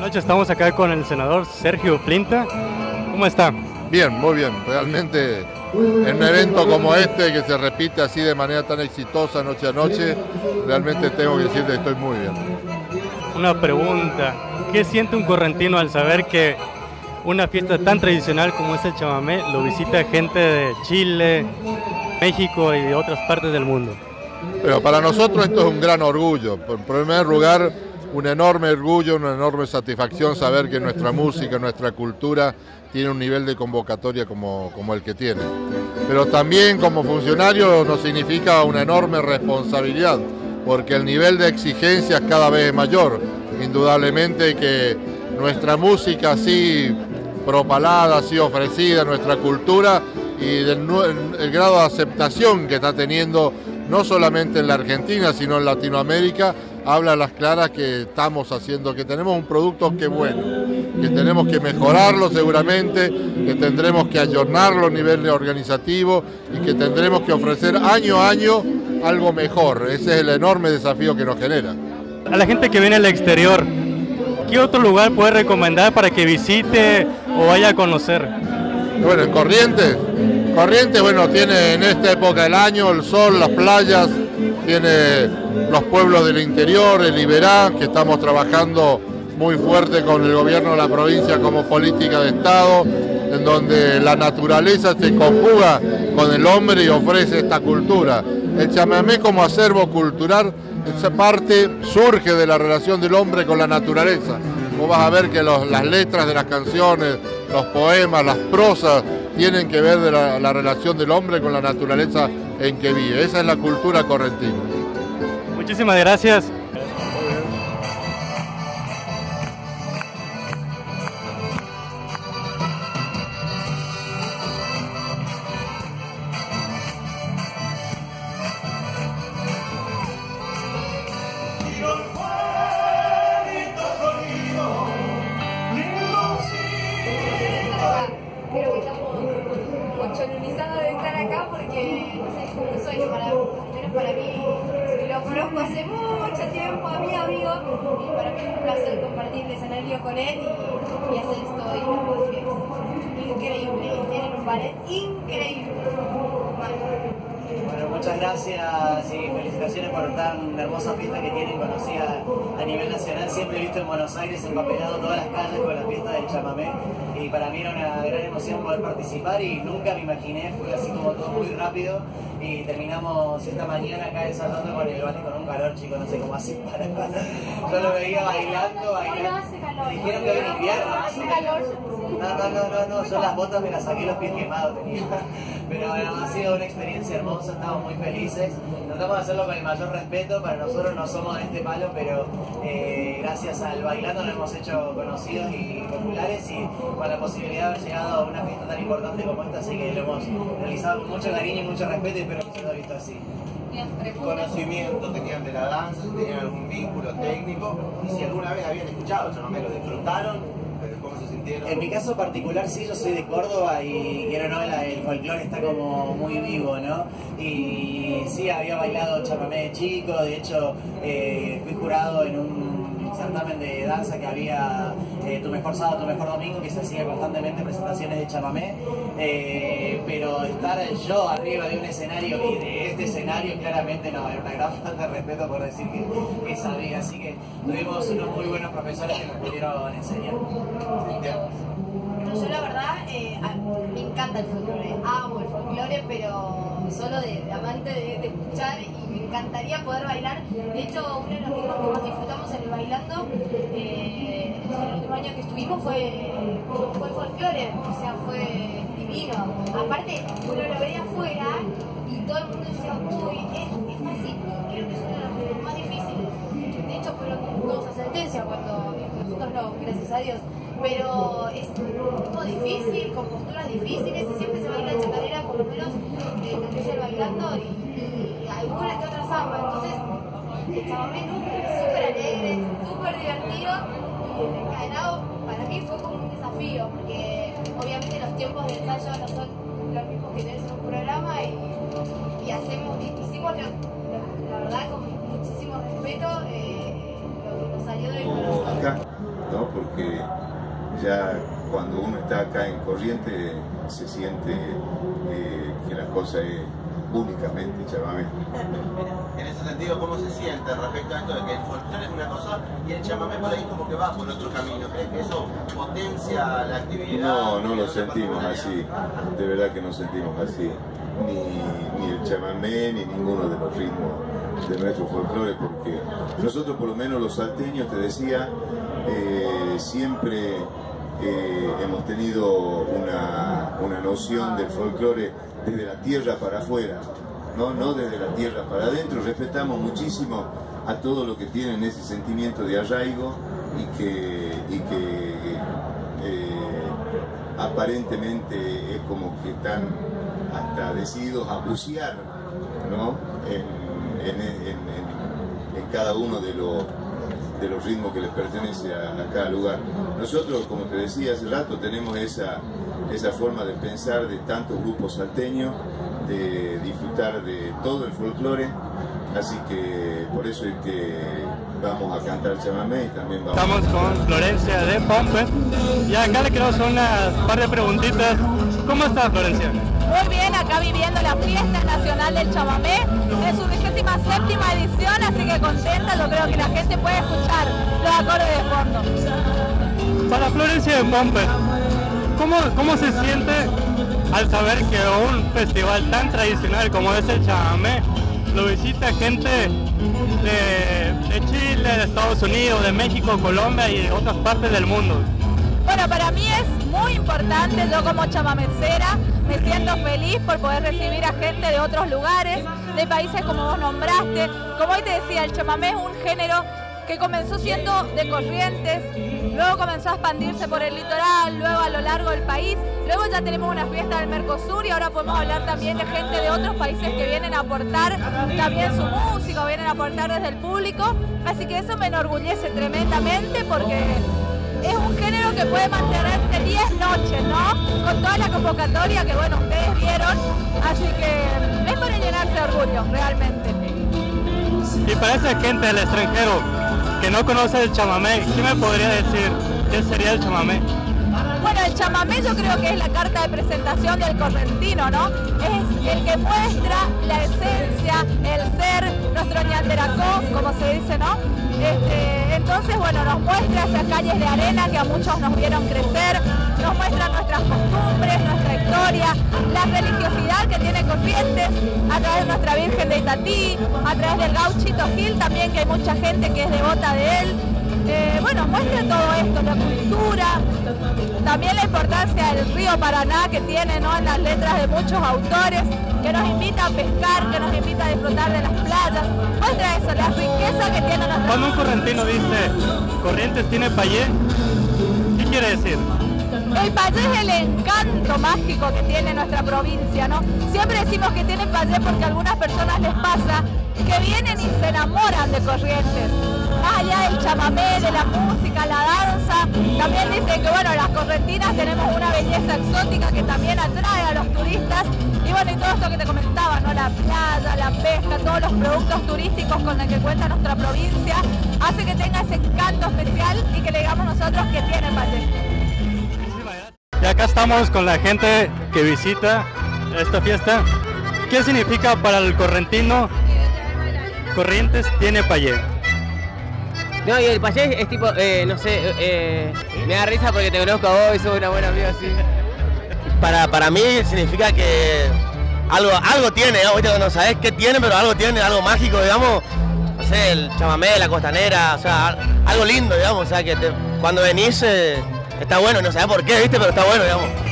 noches, estamos acá con el senador Sergio Flinta. ¿Cómo está? Bien, muy bien. Realmente en un evento como este, que se repite así de manera tan exitosa noche a noche, realmente tengo que decir que estoy muy bien. Una pregunta, ¿qué siente un correntino al saber que una fiesta tan tradicional como es el chamamé lo visita gente de Chile, México y de otras partes del mundo? Pero para nosotros esto es un gran orgullo. En primer lugar, un enorme orgullo, una enorme satisfacción saber que nuestra música, nuestra cultura tiene un nivel de convocatoria como el que tiene. Pero también como funcionario nos significa una enorme responsabilidad, porque el nivel de exigencia es cada vez mayor. Indudablemente que nuestra música así propalada, así ofrecida, nuestra cultura y el grado de aceptación que está teniendo no solamente en la Argentina, sino en Latinoamérica, habla a las claras que estamos haciendo, que tenemos un producto que es bueno, que tenemos que mejorarlo seguramente, que tendremos que ayornarlo a nivel organizativo y que tendremos que ofrecer año a año algo mejor. Ese es el enorme desafío que nos genera. A la gente que viene al exterior, ¿qué otro lugar puede recomendar para que visite o vaya a conocer? Bueno, en Corrientes, bueno, tiene en esta época del año el sol, las playas, tiene los pueblos del interior, el Iberá, que estamos trabajando muy fuerte con el gobierno de la provincia como política de Estado, en donde la naturaleza se conjuga con el hombre y ofrece esta cultura. El chamamé como acervo cultural, esa parte surge de la relación del hombre con la naturaleza. Vos vas a ver que las letras de las canciones, los poemas, las prosas, tienen que ver de la relación del hombre con la naturaleza en que vive. Esa es la cultura correntina. Muchísimas gracias. De estar acá porque no sé, es como un sueño menos para mí. Lo conozco hace mucho tiempo, a mi amigo, y para mí es un placer compartir el escenario con él y hacer esto y no, increíble. Tienen un ballet increíble. Bueno, muchas gracias y felicitaciones por tan hermosa fiesta que tienen, conocida a nivel nacional. Siempre he visto en Buenos Aires empapelado todas las calles con la fiesta del chamamé y para mí era una gran emoción poder participar y nunca me imaginé, fue así como todo muy rápido y terminamos esta mañana acá ensayando con el ballet con un calor, chico, no sé cómo hace para. Yo lo veía bailando. Me dijeron que era invierno. Hace calor. No, yo las botas me las saqué, los pies quemados tenía. Pero bueno, ha sido una experiencia hermosa, estamos muy felices. Tratamos de hacerlo con el mayor respeto, para nosotros no somos de este palo, pero gracias al bailando nos hemos hecho conocidos y populares y con la posibilidad de haber llegado a una fiesta tan importante como esta, así que lo hemos realizado con mucho cariño y mucho respeto y espero que se lo haya visto así. Conocimiento tenían de la danza, si tenían algún vínculo técnico y si alguna vez habían escuchado, yo no me lo disfrutaron. ¿Cómo se sintieron? En mi caso particular sí, yo soy de Córdoba y quiero no, el folclore está como muy vivo, ¿no? Y sí, había bailado chamamé de chico, de hecho fui jurado en un certamen de danza que había Tu Mejor Sábado, Tu Mejor Domingo, que se hacía constantemente presentaciones de chamamé, pero estar yo arriba de un escenario y de este escenario claramente no, era una gran falta de respeto por decir que sabía, así que tuvimos unos muy buenos profesores que nos pudieron enseñar. Yo la verdad me encanta el folclore, amo el folclore, pero solo de amante de escuchar y me encantaría poder bailar. De hecho, uno de los ritmos que más disfrutamos en el bailando, el último año que estuvimos fue folclore, o sea, fue divino. Aparte, uno lo veía afuera y todo el mundo decía, uy, es fácil, creo que es uno de los ritmos más difíciles. De hecho, fueron todos a sentencia cuando nosotros no, gracias a Dios. Pero es un ritmo difícil, con posturas difíciles y siempre se baila en chacarera, por lo menos cuando estoy bailando y alguna que otra samba. Entonces, el chamamé es súper alegre, súper divertido y el encadenado para mí fue como un desafío porque obviamente los tiempos de ensayo no son los mismos que tenés en un programa y hicimos la verdad con muchísimo respeto lo que nos salió del corazón. ¿no? Porque ya cuando uno está acá en Corrientes se siente que la cosa es únicamente chamamé. En ese sentido, ¿cómo se siente respecto a esto de que el folclore es una cosa y el chamamé por ahí como que va por otro camino? ¿Crees que eso potencia la actividad? No, no lo sentimos así, de verdad que no sentimos así, ni el chamamé ni ninguno de los ritmos de nuestro folclore, porque nosotros por lo menos los salteños, te decía, siempre hemos tenido una noción del folclore desde la tierra para afuera, no desde la tierra para adentro. Respetamos muchísimo a todo lo que tienen ese sentimiento de arraigo y que aparentemente es como que están hasta decididos a bucear, ¿no? en cada uno de los ritmos que les pertenece a cada lugar. Nosotros, como te decía hace rato, tenemos esa forma de pensar de tantos grupos salteños, de disfrutar de todo el folclore, así que por eso es que vamos a cantar chamamé y también vamos... Estamos con Florencia de Pompe y acá le quiero hacer unas par de preguntitas. ¿Cómo está, Florencia? Muy bien, acá viviendo la fiesta nacional del chamamé, es su 27ª edición, así que contenta, yo creo que la gente puede escuchar los acordes de fondo. Para Florencia de Pompe, ¿cómo se siente al saber que un festival tan tradicional como es el chamamé lo visita gente de Chile, de Estados Unidos, de México, Colombia y de otras partes del mundo? Bueno, para mí es muy importante, yo como chamamecera me siento feliz por poder recibir a gente de otros lugares, de países como vos nombraste. Como hoy te decía, el chamamé es un género que comenzó siendo de Corrientes, luego comenzó a expandirse por el litoral, luego a lo largo del país, luego ya tenemos una fiesta del Mercosur y ahora podemos hablar también de gente de otros países que vienen a aportar también su música, vienen a aportar desde el público, así que eso me enorgullece tremendamente porque es un género que puede mantenerse 10 noches, ¿no? Con toda la convocatoria que, bueno, ustedes vieron, así que es para llenarse de orgullo, realmente. Y para esa gente del extranjero que no conoce el chamamé, ¿qué me podría decir? ¿Qué sería el chamamé? Bueno, el chamamé yo creo que es la carta de presentación del correntino, ¿no? Es el que muestra la esencia, el ser, nuestro ñanderacó, como se dice, ¿no? Entonces, bueno, nos muestra esas calles de arena que a muchos nos vieron crecer, nos muestra nuestras costumbres, nuestra historia, la religiosidad que tiene Corrientes, a través de nuestra Virgen de Itatí, a través del Gauchito Gil también, que hay mucha gente que es devota de él. Bueno, muestra todo esto, la cultura, también la importancia del río Paraná que tiene, ¿no?, en las letras de muchos autores, que nos invita a pescar, que nos invita a disfrutar de las playas. Muestra eso, la riqueza que tiene nuestra... Cuando un correntino dice Corrientes tiene payé, ¿qué quiere decir? El payé es el encanto mágico que tiene nuestra provincia, ¿no? Siempre decimos que tiene payé porque a algunas personas les pasa que vienen y se enamoran de Corrientes. Más allá del chamamé, de la música, la danza, también dicen que, bueno, las correntinas tenemos una belleza exótica que también atrae a los turistas. Y bueno, y todo esto que te comentaba, ¿no? La playa, la pesca, todos los productos turísticos con los que cuenta nuestra provincia, hace que tenga ese encanto especial y que le digamos nosotros que tiene payé. Y acá estamos con la gente que visita esta fiesta. ¿Qué significa para el correntino Corrientes tiene payé? No, y el payé es tipo, no sé, me da risa porque te conozco a vos y sos una buena amiga así. Para mí significa que algo tiene, ¿no? No sabés qué tiene, pero algo tiene, algo mágico, digamos. No sé, el chamamé, la costanera, o sea, algo lindo, digamos, o sea, que cuando venís está bueno, no sabés por qué, ¿viste? Pero está bueno, digamos.